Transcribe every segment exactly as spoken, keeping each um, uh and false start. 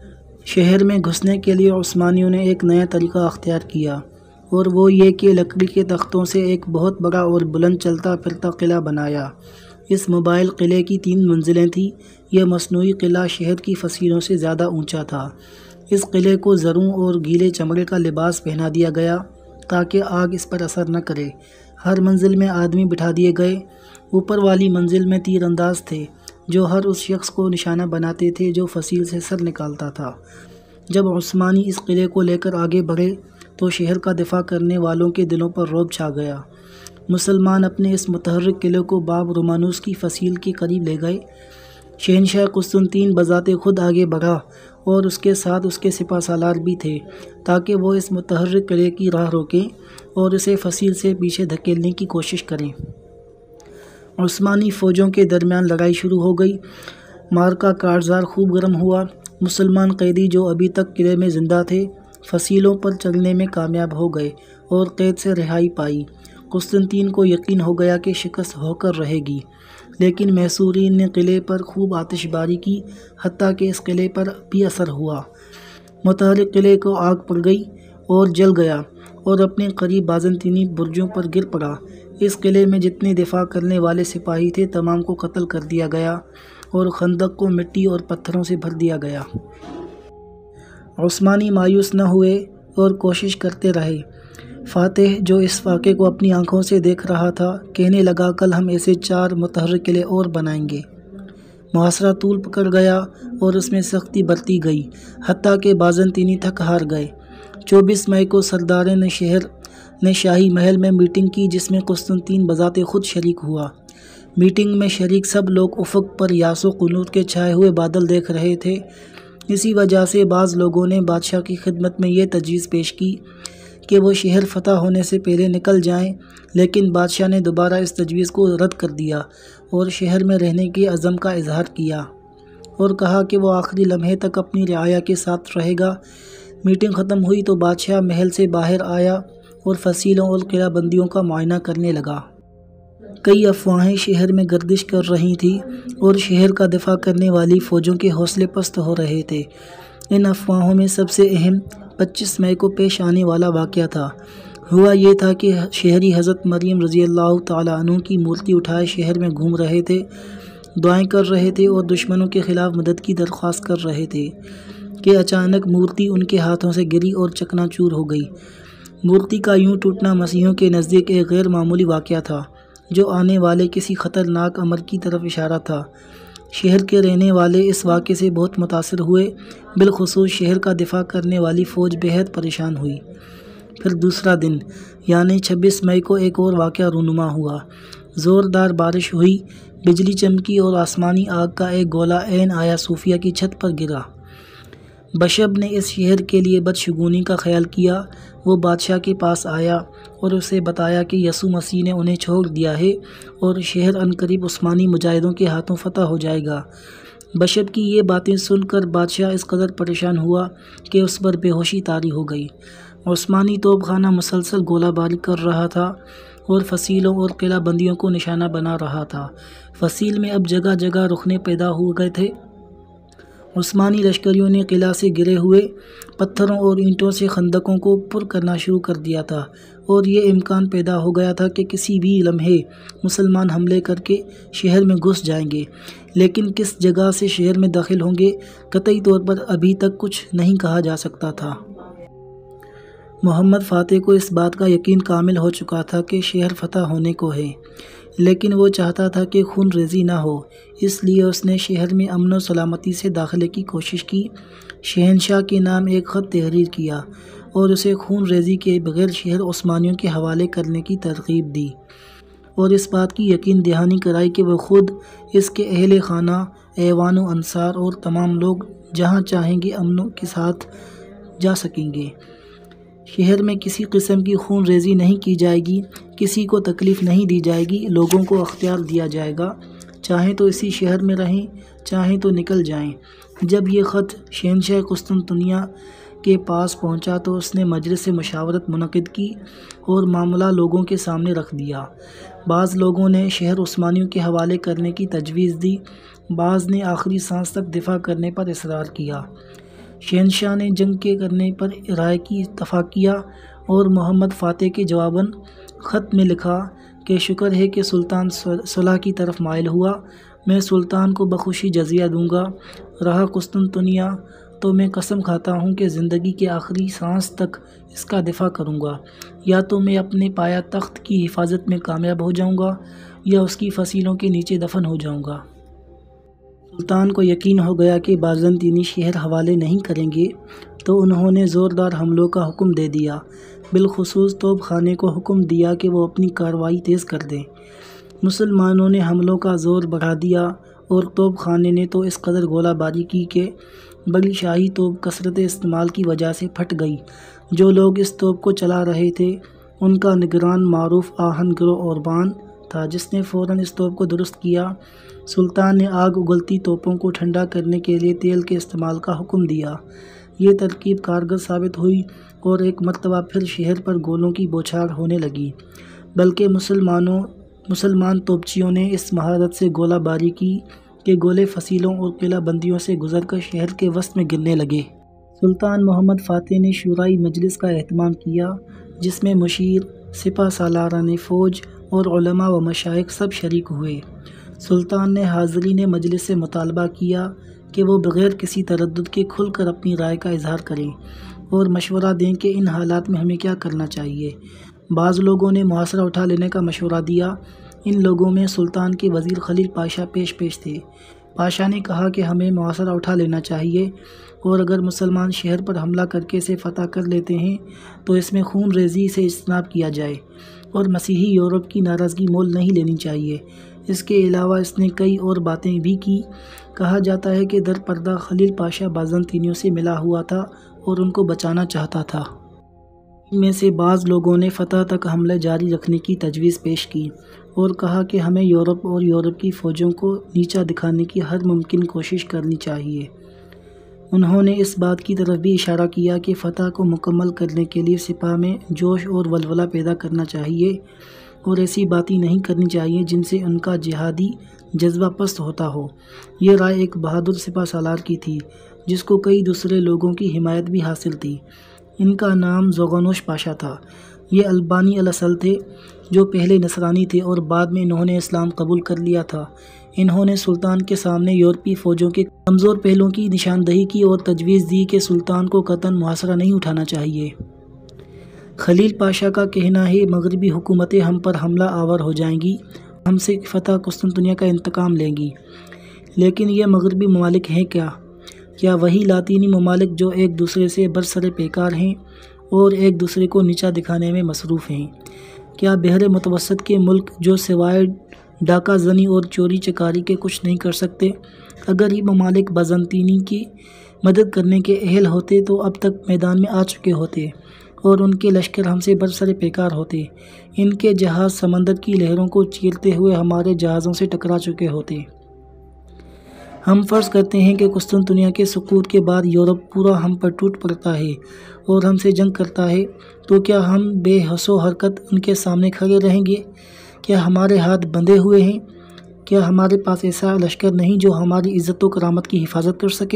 شہر میں گھسنے کے لیے عثمانیوں نے ایک نیا طریقہ اختیار کیا، اور وہ یہ کہ لکڑی کے تختوں سے ایک بہت بڑا اور بلند چلتا پھرتا قلعہ بنایا۔ اس موبائل قلعے کی تین منزلیں تھیں۔ یہ مصنوعی قلعہ شہر کی فصیلوں سے زیادہ اونچا تھا۔ اس قلعے کو زروں اور گیلے چمڑے کا لباس پہنا دیا گیا تاکہ آگ اس پر اثر نہ کرے۔ ہر منزل میں آدمی بٹھا دیے گئے۔ اوپر والی منزل میں تیر انداز تھے جو ہر اس شخص کو نشانہ بناتے تھے جو فصیل سے سر نکالتا تھا۔ جب عثمانی اس قلعے کو لے کر آگے بڑھے تو شہر کا دفاع کرنے والوں کے دلوں پر رعب چھا گیا۔ مسلمان اپنے اس متحرک قلعے کو باب رومانوس کی فصیل کے قریب لے گئے۔ شہنشاہ قسطنطین بذات خود آگے بڑھا اور اس کے ساتھ اس کے سپہ سالار بھی تھے تاکہ وہ اس متحرک قلعے کی راہ روکیں اور اسے فصیل سے پیچھے دھکیلنے کی کوشش کریں۔ عثمانی فوجوں کے درمیان لڑائی شروع ہو گئی۔ معرکہ کارزار خوب گرم ہوا۔ مسلمان قیدی جو ابھی تک قلعے میں زندہ تھے فصیلوں پر چڑھنے میں کامیاب ہو گئے اور قید سے رہائی پائی۔ قسطنطین کو یقین ہو گیا کہ شکست ہو کر رہے گی، لیکن محصورین نے قلعے پر خوب آتش باری کی، حتیٰ کہ اس قلعے پر بھی اثر ہوا۔ متحرک قلعے کو آگ پڑ گئی اور جل گیا اور اپنے قریب بازنطینی برجوں پر گر پڑا۔ اس قلعے میں جتنے دفاع کرنے والے سپاہی تھے تمام کو قتل کر دیا گیا اور خندق کو مٹی اور پتھروں سے بھر دیا گیا۔ عثمانی مایوس نہ ہوئے اور کوشش کرتے رہے۔ فاتح جو اس واقعے کو اپنی آنکھوں سے دیکھ رہا تھا کہنے لگا، کل ہم ایسے چار متحرک قلعے اور بنائیں گے۔ محاصرہ طول پکڑ گیا اور اس میں سختی برتی گئی، حتیٰ کہ بازنطینی تھک ہار گئے۔ چوبیس مئی کو سرداران شہر نے شاہی محل میں میٹنگ کی جس میں قسطنطین بذات خود شریک ہوا۔ میٹنگ میں شریک سب لوگ افق پر یاس و قنوط کے چھائے ہوئے بادل دیکھ رہے تھے۔ اسی وجہ سے بعض لوگوں نے بادشاہ کی خدمت میں یہ تجویز پیش کی کہ وہ شہر فتح ہونے سے پہلے نکل جائیں، لیکن بادشاہ نے دوبارہ اس تجویز کو رد کر دیا اور شہر میں رہنے کے عزم کا اظہار کیا اور کہا کہ وہ آخری لمحے تک اپنی رعایا کے ساتھ رہے گا۔ میٹنگ ختم ہوئی تو بادشاہ محل سے باہر آیا اور فصیلوں اور قلعہ بندیوں کا معائنہ کرنے لگا۔ کئی افواہیں شہر میں گردش کر رہی تھیں اور شہر کا دفاع کرنے والی فوجوں کے حوصلے پست ہو رہے تھے۔ ان افواہوں میں سب سے اہم پچیس مئی کو پیش آنے والا واقعہ تھا۔ ہوا یہ تھا کہ شہری حضرت مریم رضی اللہ تعالیٰ عنہ کی مورتی اٹھائے شہر میں گھوم رہے تھے، دعائیں کر رہے تھے اور دشمنوں کے خلاف مدد کی درخواست کر رہے تھے کہ اچانک مورتی ان کے ہاتھوں سے گری اور چکنا چور ہو گئی۔ مورتی کا یوں ٹوٹنا مسیحیوں کے نزدیک ایک غیر معمولی واقعہ تھا جو آنے والے کسی خطرناک امر کی طرف اشارہ تھا۔ شہر کے رہنے والے اس واقعے سے بہت متاثر ہوئے، بالخصوص شہر کا دفاع کرنے والی فوج بےحد پریشان ہوئی۔ پھر دوسرا دن یعنی چھبیس مئی کو ایک اور واقعہ رونما ہوا۔ زوردار بارش ہوئی، بجلی چمکی اور آسمانی آگ کا ایک گولا عین آیا صوفیہ کی چھت پر گرا۔ بشب نے اس شہر کے لیے بدشگونی کا خیال کیا۔ وہ بادشاہ کے پاس آیا اور اسے بتایا کہ یسوع مسیح نے انہیں چھوڑ دیا ہے اور شہر عنقریب عثمانی مجاہدوں کے ہاتھوں فتح ہو جائے گا۔ بشب کی یہ باتیں سن کر بادشاہ اس قدر پریشان ہوا کہ اس پر بے ہوشی طاری ہو گئی۔ عثمانی توپ خانہ مسلسل گولہ باری کر رہا تھا اور فصیلوں اور قلعہ بندیوں کو نشانہ بنا رہا تھا۔ فصیل میں اب جگہ جگہ رخنے پیدا ہو گئے تھے۔ عثمانی لشکریوں نے قلعہ سے گرے ہوئے پتھروں اور اینٹوں سے خندقوں کو پر کرنا شروع کر دیا تھا اور یہ امکان پیدا ہو گیا تھا کہ کسی بھی لمحے مسلمان حملے کر کے شہر میں گھس جائیں گے، لیکن کس جگہ سے شہر میں داخل ہوں گے قطعی طور پر ابھی تک کچھ نہیں کہا جا سکتا تھا۔ محمد فاتح کو اس بات کا یقین کامل ہو چکا تھا کہ شہر فتح ہونے کو ہے، لیکن وہ چاہتا تھا کہ خون ریزی نہ ہو، اس لیے اس نے شہر میں امن و سلامتی سے داخلے کی کوشش کی۔ شہنشاہ کے نام ایک خط تحریر کیا اور اسے خون ریزی کے بغیر شہر عثمانیوں کے حوالے کرنے کی ترغیب دی اور اس بات کی یقین دہانی کرائی کہ وہ خود، اس کے اہل خانہ، ایوان و انصار اور تمام لوگ جہاں چاہیں گے امن کے ساتھ جا سکیں گے۔ شہر میں کسی قسم کی خون ریزی نہیں کی جائے گی، کسی کو تکلیف نہیں دی جائے گی، لوگوں کو اختیار دیا جائے گا، چاہیں تو اسی شہر میں رہیں، چاہیں تو نکل جائیں۔ جب یہ خط شہنشاہ قسطنطنیہ کے پاس پہنچا تو اس نے مجلس مشاورت منعقد کی اور معاملہ لوگوں کے سامنے رکھ دیا۔ بعض لوگوں نے شہر عثمانیوں کے حوالے کرنے کی تجویز دی، بعض نے آخری سانس تک دفاع کرنے پر اصرار کیا۔ شہنشاہ نے جنگ کے کرنے پر رائے کی اتفاق کیا اور محمد فاتح کے جواباً خط میں لکھا کہ شکر ہے کہ سلطان صلح کی طرف مائل ہوا، میں سلطان کو بخوشی جزیہ دوں گا۔ رہا قسطنطنیہ تو میں قسم کھاتا ہوں کہ زندگی کے آخری سانس تک اس کا دفاع کروں گا، یا تو میں اپنے پایا تخت کی حفاظت میں کامیاب ہو جاؤں گا یا اس کی فصیلوں کے نیچے دفن ہو جاؤں گا۔ سلطان کو یقین ہو گیا کہ بازنطینی شہر حوالے نہیں کریں گے، تو انہوں نے زوردار حملوں کا حکم دے دیا، بالخصوص توپ خانے کو حکم دیا کہ وہ اپنی کارروائی تیز کر دیں۔ مسلمانوں نے حملوں کا زور بڑھا دیا اور توپ خانے نے تو اس قدر گولہ باری کی کہ بڑی شاہی توپ کثرت استعمال کی وجہ سے پھٹ گئی۔ جو لوگ اس توپ کو چلا رہے تھے ان کا نگران معروف آہن گرو اوربان تھا، جس نے فوراً اس توپ کو درست کیا۔ سلطان نے آگ اگلتی توپوں کو ٹھنڈا کرنے کے لیے تیل کے استعمال کا حکم دیا۔ یہ ترکیب کارگر ثابت ہوئی اور ایک مرتبہ پھر شہر پر گولوں کی بوچھار ہونے لگی، بلکہ مسلمانوں مسلمان توپچیوں نے اس مہارت سے گولہ باری کی کہ گولے فصیلوں اور قلعہ بندیوں سے گزر کر شہر کے وسط میں گرنے لگے۔ سلطان محمد فاتح نے شورائی مجلس کا اہتمام کیا، جس میں مشیر، سپہ سالاران فوج اور علماء و مشائخ سب شریک ہوئے۔ سلطان نے حاضرین مجلس سے مطالبہ کیا کہ وہ بغیر کسی تردد کے کھل کر اپنی رائے کا اظہار کریں اور مشورہ دیں کہ ان حالات میں ہمیں کیا کرنا چاہیے۔ بعض لوگوں نے محاصرہ اٹھا لینے کا مشورہ دیا۔ ان لوگوں میں سلطان کے وزیر خلیل پاشا پیش پیش تھے۔ پاشا نے کہا کہ ہمیں محاصرہ اٹھا لینا چاہیے، اور اگر مسلمان شہر پر حملہ کر کے اسے فتح کر لیتے ہیں تو اس میں خون ریزی سے اجتناب کیا جائے اور مسیحی یورپ کی ناراضگی مول نہیں لینی چاہیے۔ اس کے علاوہ اس نے کئی اور باتیں بھی کی۔ کہا جاتا ہے کہ در پردہ خلیل پاشا بازنطینیوں سے ملا ہوا تھا اور ان کو بچانا چاہتا تھا۔ ان میں سے بعض لوگوں نے فتح تک حملے جاری رکھنے کی تجویز پیش کی اور کہا کہ ہمیں یورپ اور یورپ کی فوجوں کو نیچا دکھانے کی ہر ممکن کوشش کرنی چاہیے۔ انہوں نے اس بات کی طرف بھی اشارہ کیا کہ فتح کو مکمل کرنے کے لیے سپاہ میں جوش اور ولولہ پیدا کرنا چاہیے اور ایسی باتیں نہیں کرنی چاہیے جن سے ان کا جہادی جذبہ پست ہوتا ہو۔ یہ رائے ایک بہادر سپہ سالار کی تھی جس کو کئی دوسرے لوگوں کی حمایت بھی حاصل تھی۔ ان کا نام زغنوش پاشا تھا۔ یہ البانی الاصل تھے، جو پہلے نصرانی تھے اور بعد میں انہوں نے اسلام قبول کر لیا تھا۔ انہوں نے سلطان کے سامنے یورپی فوجوں کے کمزور پہلوؤں کی نشاندہی کی اور تجویز دی کہ سلطان کو قطعاً محاصرہ نہیں اٹھانا چاہیے۔ خلیل پاشا کا کہنا ہے مغربی حکومتیں ہم پر حملہ آور ہو جائیں گی، ہم سے فتح قسطنطنیہ کا انتقام لیں گی۔ لیکن یہ مغربی ممالک ہیں کیا؟ کیا وہی لاطینی ممالک جو ایک دوسرے سے برسر پیکار ہیں اور ایک دوسرے کو نیچا دکھانے میں مصروف ہیں؟ کیا بحر متوسط کے ملک جو سوائے ڈاکہ زنی اور چوری چکاری کے کچھ نہیں کر سکتے؟ اگر یہ ممالک بازنطینی کی مدد کرنے کے اہل ہوتے تو اب تک میدان میں آ چکے ہوتے اور ان کے لشکر ہم سے برسر پیکار ہوتے۔ ان کے جہاز سمندر کی لہروں کو چیرتے ہوئے ہمارے جہازوں سے ٹکرا چکے ہوتے۔ ہم فرض کرتے ہیں کہ قسطنطنیہ کے سقوط کے بعد یورپ پورا ہم پر ٹوٹ پڑتا ہے اور ہم سے جنگ کرتا ہے، تو کیا ہم بے حس و حرکت ان کے سامنے کھڑے رہیں گے؟ کیا ہمارے ہاتھ بندھے ہوئے ہیں؟ کیا ہمارے پاس ایسا لشکر نہیں جو ہماری عزت و کرامت کی حفاظت کر سکے؟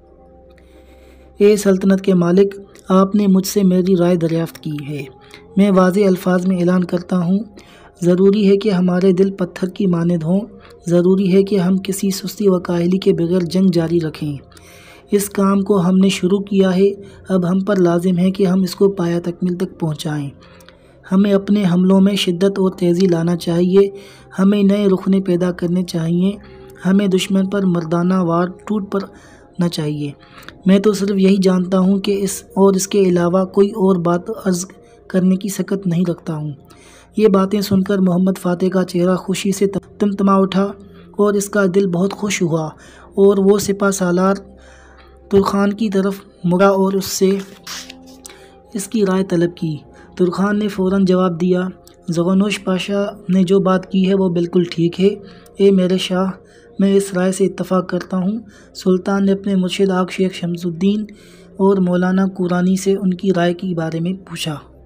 اے سلطنت کے مالک، آپ نے مجھ سے میری رائے دریافت کی ہے۔ میں واضح الفاظ میں اعلان کرتا ہوں، ضروری ہے کہ ہمارے دل پتھر کی مانند ہوں، ضروری ہے کہ ہم کسی سستی و کاہلی کے بغیر جنگ جاری رکھیں۔ اس کام کو ہم نے شروع کیا ہے، اب ہم پر لازم ہے کہ ہم اس کو پایہ تکمیل تک پہنچائیں۔ ہمیں اپنے حملوں میں شدت اور تیزی لانا چاہیے، ہمیں نئے رخنے پیدا کرنے چاہیے، ہمیں دشمن پر مردانہ وار ٹوٹ پڑنا چاہیے۔ میں تو صرف یہی جانتا ہوں کہ اس اور اس کے علاوہ کوئی اور بات عرض کرنے کی سکت نہیں رکھتا ہوں۔ یہ باتیں سن کر محمد فاتح کا چہرہ خوشی سے تمتما اٹھا اور اس کا دل بہت خوش ہوا، اور وہ سپہ سالار ترخان کی طرف مڑا اور اس سے اس کی رائے طلب کی۔ ترخان نے فوراً جواب دیا، زغنوش پاشا نے جو بات کی ہے وہ بالکل ٹھیک ہے۔ اے میرے شاہ، میں اس رائے سے اتفاق کرتا ہوں۔ سلطان نے اپنے مرشد آق شیخ شمس الدین اور مولانا کورانی سے ان کی رائے کے بارے میں پوچھا۔